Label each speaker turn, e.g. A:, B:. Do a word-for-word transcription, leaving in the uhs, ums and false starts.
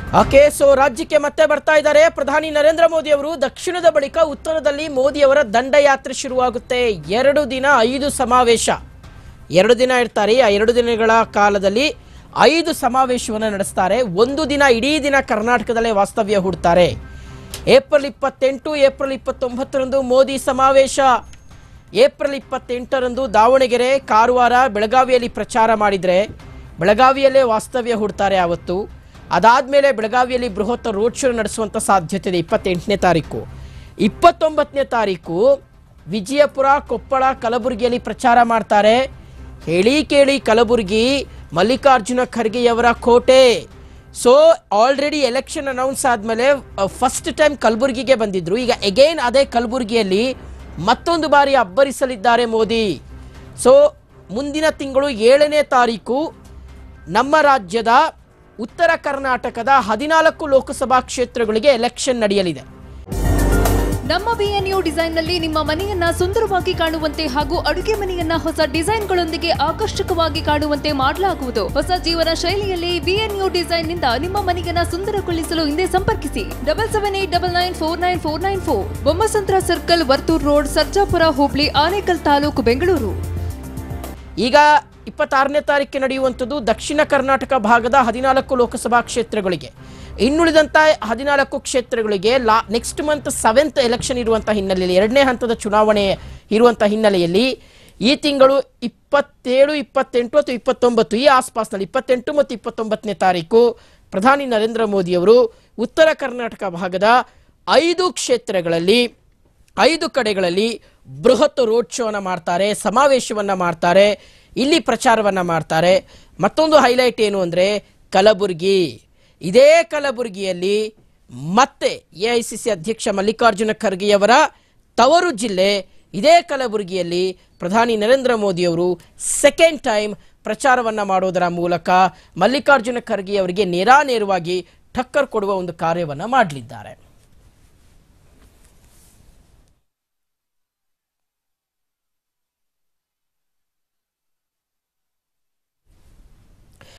A: Okay, so ರಾಜ್ಯಕ್ಕೆ ಮತ್ತೆ ಬರ್ತಾ ಇದ್ದಾರೆ ಪ್ರಧಾನಿ ನರೇಂದ್ರ ಮೋದಿ ಅವರು. ದಕ್ಷಿಣದ ಬಳಿಕ ಉತ್ತರದಲ್ಲಿ ಮೋದಿ ಅವರ ದಂಡಯಾತ್ರೆ ಶುರುವಾಗುತ್ತೆ. ಎರಡು ದಿನ ಐದು ಸಮಾವೇಶ, ಎರಡು ದಿನ ಇರ್ತಾರೆ. ಆ ಎರಡು ದಿನಗಳ ಕಾಲದಲ್ಲಿ ಐದು ಸಮಾವೇಶವನ್ನು ನಡೆಸ್ತಾರೆ. ಒಂದು ದಿನ ಇಡೀ ದಿನ ಕರ್ನಾಟಕದಲ್ಲೇ ವಾಸ್ತವ್ಯ ಹೂಡ್ತಾರೆ. ಏಪ್ರಿಲ್ ಇಪ್ಪತ್ತೆಂಟು ಏಪ್ರಿಲ್ ಇಪ್ಪತ್ತೊಂಬತ್ತರಂದು ಮೋದಿ ಸಮಾವೇಶ. ಏಪ್ರಿಲ್ ಇಪ್ಪತ್ತೆಂಟರಂದು ದಾವಣಗೆರೆ, ಕಾರವಾರ, ಬೆಳಗಾವಿಯಲ್ಲಿ ಪ್ರಚಾರ ಮಾಡಿದರೆ ಬೆಳಗಾವಿಯಲ್ಲೇ ವಾಸ್ತವ್ಯ ಹೂಡ್ತಾರೆ ಆವತ್ತು. ಅದಾದಮೇಲೆ ಬೆಳಗಾವಿಯಲ್ಲಿ ಬೃಹತ್ ರೋಡ್ ಶೋ ನಡೆಸುವಂಥ ಸಾಧ್ಯತೆ ಇದೆ ಇಪ್ಪತ್ತೆಂಟನೇ ತಾರೀಕು. ಇಪ್ಪತ್ತೊಂಬತ್ತನೇ ತಾರೀಕು ವಿಜಯಪುರ, ಕೊಪ್ಪಳ, ಕಲಬುರಗಿಯಲ್ಲಿ ಪ್ರಚಾರ ಮಾಡ್ತಾರೆ. ಹೇಳಿ ಕೇಳಿ ಕಲಬುರಗಿ ಮಲ್ಲಿಕಾರ್ಜುನ ಖರ್ಗೆಯವರ ಕೋಟೆ. ಸೊ ಆಲ್ರೆಡಿ ಎಲೆಕ್ಷನ್ ಅನೌನ್ಸ್ ಆದಮೇಲೆ ಫಸ್ಟ್ ಟೈಮ್ ಕಲಬುರಗಿಗೆ ಬಂದಿದ್ರು. ಈಗ ಅಗೈನ್ ಅದೇ ಕಲಬುರಗಿಯಲ್ಲಿ ಮತ್ತೊಂದು ಬಾರಿ ಅಬ್ಬರಿಸಲಿದ್ದಾರೆ ಮೋದಿ. ಸೊ ಮುಂದಿನ ತಿಂಗಳು ಏಳನೇ ತಾರೀಕು ನಮ್ಮ ರಾಜ್ಯದ ಉತ್ತರ ಕರ್ನಾಟಕದ ಹದಿನಾಲ್ಕು ಲೋಕಸಭಾ ಕ್ಷೇತ್ರಗಳಿಗೆ ಎಲೆಕ್ಷನ್ ನಡೆಯಲಿದೆ.
B: ನಮ್ಮ ಬಿಎನ್ಯು ಡಿಸೈನ್ನಲ್ಲಿ ನಿಮ್ಮ ಮನೆಯನ್ನ ಸುಂದರವಾಗಿ ಕಾಣುವಂತೆ ಹಾಗೂ ಅಡುಗೆ ಮನೆಯನ್ನ ಹೊಸ ಡಿಸೈನ್ಗಳೊಂದಿಗೆ ಆಕರ್ಷಕವಾಗಿ ಕಾಣುವಂತೆ ಮಾಡಲಾಗುವುದು. ಹೊಸ ಜೀವನ ಶೈಲಿಯಲ್ಲಿ ಬಿಎನ್ಯು ಡಿಸೈನ್ ನಿಂದ ನಿಮ್ಮ ಮನೆಯನ್ನ ಸುಂದರಗೊಳಿಸಲು ಹಿಂದೆ ಸಂಪರ್ಕಿಸಿ double seven eight double nine four nine four nine four Bommasandra circle, Varthur road, Sarjapura ಹೋಬಳಿ, ಆನೇಕಲ್ ತಾಲೂಕು, ಬೆಂಗಳೂರು.
A: ಈಗ ಇಪ್ಪತ್ತಾರನೇ ತಾರೀಕು ನಡೆಯುವಂಥದ್ದು ದಕ್ಷಿಣ ಕರ್ನಾಟಕ ಭಾಗದ ಹದಿನಾಲ್ಕು ಲೋಕಸಭಾ ಕ್ಷೇತ್ರಗಳಿಗೆ. ಇನ್ನುಳಿದಂಥ ಹದಿನಾಲ್ಕು ಕ್ಷೇತ್ರಗಳಿಗೆ ಲಾ ನೆಕ್ಸ್ಟ್ ಮಂತ್ ಸೆವೆಂತ್ ಎಲೆಕ್ಷನ್ ಇರುವಂಥ ಹಿನ್ನೆಲೆಯಲ್ಲಿ, ಎರಡನೇ ಹಂತದ ಚುನಾವಣೆ ಇರುವಂಥ ಹಿನ್ನೆಲೆಯಲ್ಲಿ ಈ ತಿಂಗಳು ಇಪ್ಪತ್ತೇಳು ಇಪ್ಪತ್ತೆಂಟು ಅಥವಾ ಇಪ್ಪತ್ತೊಂಬತ್ತು ಈ ಆಸ್ಪಾಸ್ನಲ್ಲಿ ಇಪ್ಪತ್ತೆಂಟು ಮತ್ತು ಇಪ್ಪತ್ತೊಂಬತ್ತನೇ ತಾರೀಕು ಪ್ರಧಾನಿ ನರೇಂದ್ರ ಮೋದಿಯವರು ಉತ್ತರ ಕರ್ನಾಟಕ ಭಾಗದ ಐದು ಕ್ಷೇತ್ರಗಳಲ್ಲಿ ಐದು ಕಡೆಗಳಲ್ಲಿ ಬೃಹತ್ ರೋಡ್ ಶೋನ ಮಾಡ್ತಾರೆ, ಸಮಾವೇಶವನ್ನು ಮಾಡ್ತಾರೆ, ಇಲ್ಲಿ ಪ್ರಚಾರವನ್ನು ಮಾಡ್ತಾರೆ. ಮತ್ತೊಂದು ಹೈಲೈಟ್ ಏನು ಅಂದರೆ ಕಲಬುರಗಿ. ಇದೇ ಕಲಬುರಗಿಯಲ್ಲಿ ಮತ್ತೆ ಎ ಐ ಸಿ ಸಿ ಅಧ್ಯಕ್ಷ ಮಲ್ಲಿಕಾರ್ಜುನ ಖರ್ಗೆಯವರ ತವರು ಜಿಲ್ಲೆ. ಇದೇ ಕಲಬುರಗಿಯಲ್ಲಿ ಪ್ರಧಾನಿ ನರೇಂದ್ರ ಮೋದಿಯವರು ಸೆಕೆಂಡ್ ಟೈಮ್ ಪ್ರಚಾರವನ್ನು ಮಾಡೋದರ ಮೂಲಕ ಮಲ್ಲಿಕಾರ್ಜುನ ಖರ್ಗೆಯವರಿಗೆ ನೇರಾನೇರವಾಗಿ ಟಕ್ಕರ್ ಕೊಡುವ ಒಂದು ಕಾರ್ಯವನ್ನು ಮಾಡಲಿದ್ದಾರೆ.